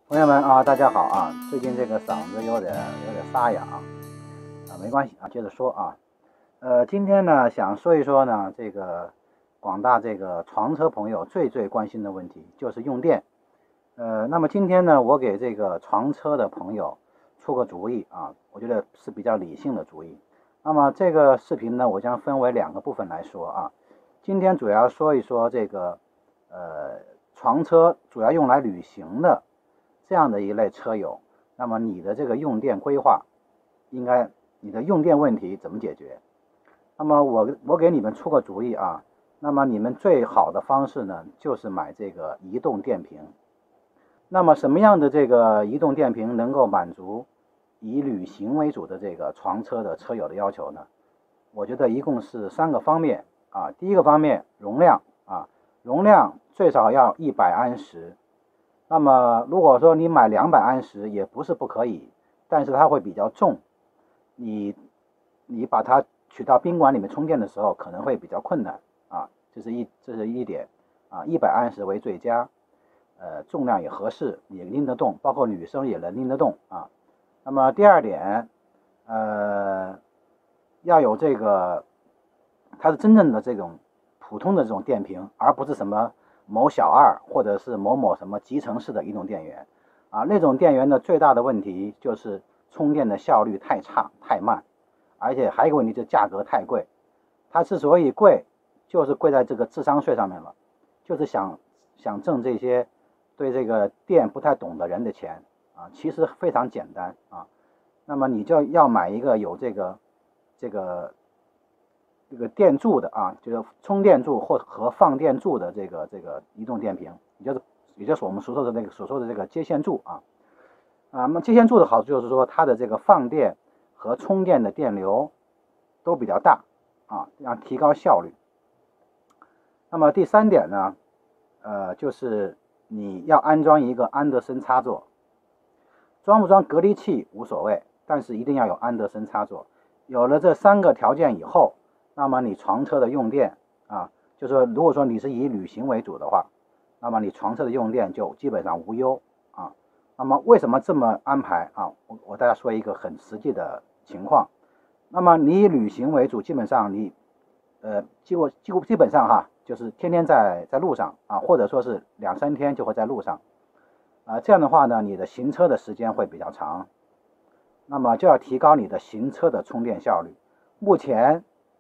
朋友们啊，大家好啊！最近这个嗓子有点沙哑没关系啊，接着说啊。今天呢想说一说呢，这个广大这个床车朋友最关心的问题就是用电。那么今天呢，我给这个床车的朋友出个主意啊，我觉得是比较理性的主意。那么这个视频呢，我将分为两个部分来说啊。今天主要说一说这个床车主要用来旅行的这样的一类车友，那么你的这个用电规划，你的用电问题怎么解决？那么我给你们出个主意啊，那么你们最好的方式呢，就是买这个移动电瓶。那么什么样的这个移动电瓶能够满足以旅行为主的这个床车的车友的要求呢？我觉得一共是3个方面啊。第一个方面，容量啊，容量最少要100安时。那么如果说你买200安时也不是不可以，但是它会比较重，你把它取到宾馆里面充电的时候可能会比较困难啊，这是一点啊，100安时为最佳，重量也合适，也拎得动，包括女生也能拎得动啊。那么第二点，要有这个它是真正的这种普通的这种电瓶，而不是什么某小二或者是某什么集成式的移动电源啊。那种电源的最大的问题就是充电的效率太差太慢，而且还有一个问题就是价格太贵。它之所以贵，就是贵在这个智商税上面了，就是想挣这些对这个电不太懂的人的钱啊。其实非常简单啊。那么你就要买一个有这个电柱的啊，就是充电柱和放电柱的这个移动电瓶，也就是我们所说的这个接线柱啊。那么接线柱的好处就是说它的这个放电和充电的电流都比较大啊，让提高效率。那么第三点呢，就是你要安装一个安德森插座，装不装隔离器无所谓，但是一定要有安德森插座。有了这3个条件以后，那么你床车的用电啊，就是说如果说你是以旅行为主的话，那么你床车的用电就基本上无忧啊。那么为什么这么安排啊？我大家说一个很实际的情况。那么你以旅行为主，基本上你基本上就是天天在路上啊，或者说是2-3天就会在路上啊。这样的话呢，你的行车的时间会比较长，那么就要提高你的行车的充电效率。目前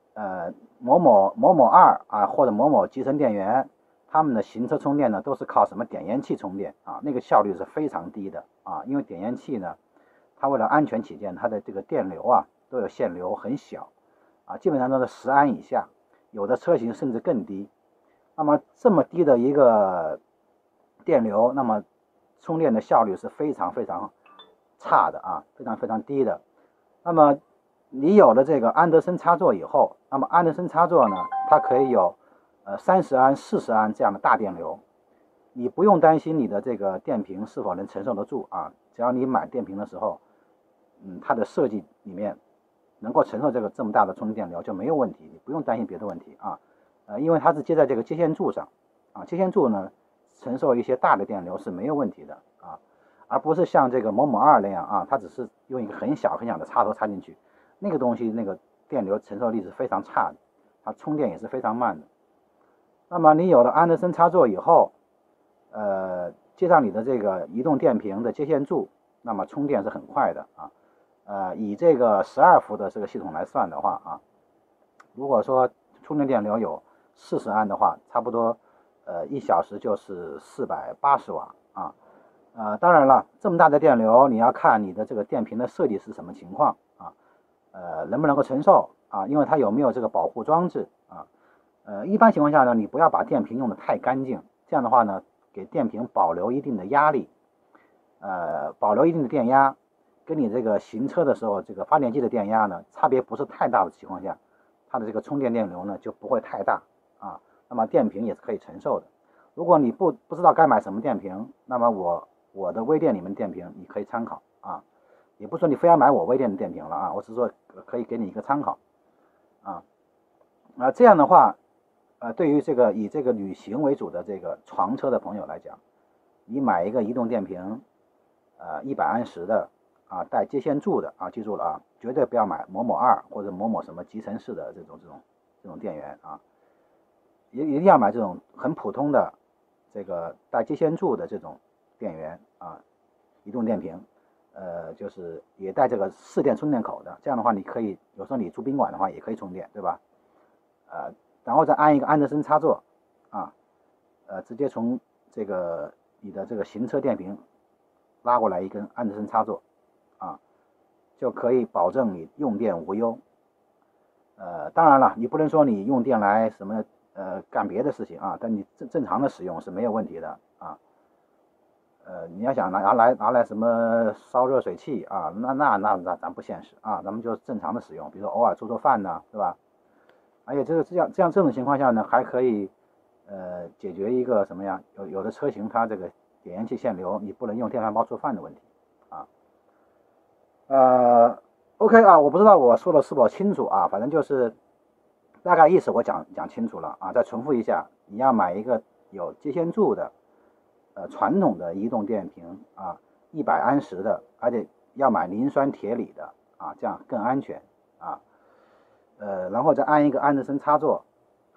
某二啊或者某集成电源，他们的行车充电呢都是靠什么点烟器充电啊，那个效率是非常低的啊。因为点烟器呢，它为了安全起见，它的这个电流啊都有限流很小啊，基本上都是10安以下，有的车型甚至更低。那么这么低的一个电流，那么充电的效率是非常差的啊，非常低的。那么你有了这个安德森插座以后，那么安德森插座呢，它可以有30安、40安这样的大电流，你不用担心你的这个电瓶是否能承受得住啊。只要你买电瓶的时候，它的设计里面能够承受这么大的充电流就没有问题，你不用担心别的问题啊。因为它是接在这个接线柱上啊，接线柱呢承受一些大的电流是没有问题的啊，而不是像这个某二那样啊，它只是用一个很小的插头插进去，那个东西那个电流承受力是非常差的，它充电也是非常慢的。那么你有了安德森插座以后，接上你的这个移动电瓶的接线柱，那么充电是很快的啊。以这个12伏的这个系统来算的话啊，如果说充电电流有40安的话，差不多1小时就是480瓦啊。当然了，这么大的电流，你要看你的这个电瓶的设计是什么情况啊，能不能够承受啊，因为它有没有这个保护装置啊。一般情况下呢，你不要把电瓶用得太干净，这样的话呢，给电瓶保留一定的压力，保留一定的电压，跟你这个行车的时候这个发电机的电压呢，差别不是太大的情况下，它的这个充电电流呢就不会太大啊，那么电瓶也是可以承受的。如果你不知道该买什么电瓶，那么我的微店里面电瓶你可以参考啊，也不是说你非要买我微店的电瓶了啊，我只是说可以给你一个参考啊。这样的话，对于以这个旅行为主的这个床车的朋友来讲，你买一个移动电瓶 100安时的带接线柱的记住了啊，绝对不要买某某2或者某某什么集成式的这种电源一定要买这种很普通的这个带接线柱的这种电源移动电瓶，就是也带这个4电充电口的，这样的话你可以有时候你住宾馆的话也可以充电，对吧？然后再安一个安德森插座直接从这个你的这个行车电瓶拉过来一根安德森插座就可以保证你用电无忧。当然了，你不能说你用电来什么干别的事情但你正常的使用是没有问题的你要想拿来什么烧热水器那咱不现实咱们就正常的使用，比如说偶尔做饭呢，对吧？而且这种情况下呢，还可以解决一个什么呀？有的车型它这个点烟器限流，你不能用电饭煲做饭的问题OK 我不知道我说的是否清楚反正就是大概意思我讲清楚了再重复一下，你要买一个有接线柱的传统的移动电瓶100安时的，而且要买磷酸铁锂的这样更安全然后再安一个安德森插座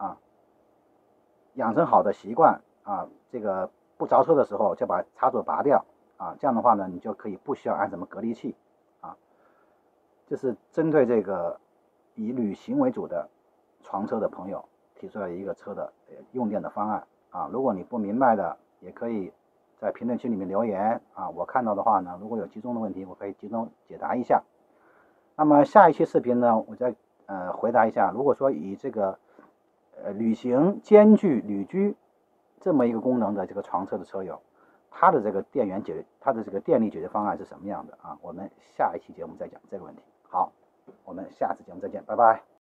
养成好的习惯这个不着车的时候就把插座拔掉这样的话呢，你就可以不需要安什么隔离器这是针对这个以旅行为主的床车的朋友提出了一个车的用电的方案如果你不明白的，也可以在评论区里面留言我看到的话呢，如果有集中的问题，我可以集中解答一下。那么下一期视频呢，我再回答一下，如果说以这个旅行兼具旅居这么一个功能的这个床车的车友，它的这个电力解决方案是什么样的我们下一期节目再讲这个问题。好，我们下次节目再见，拜拜。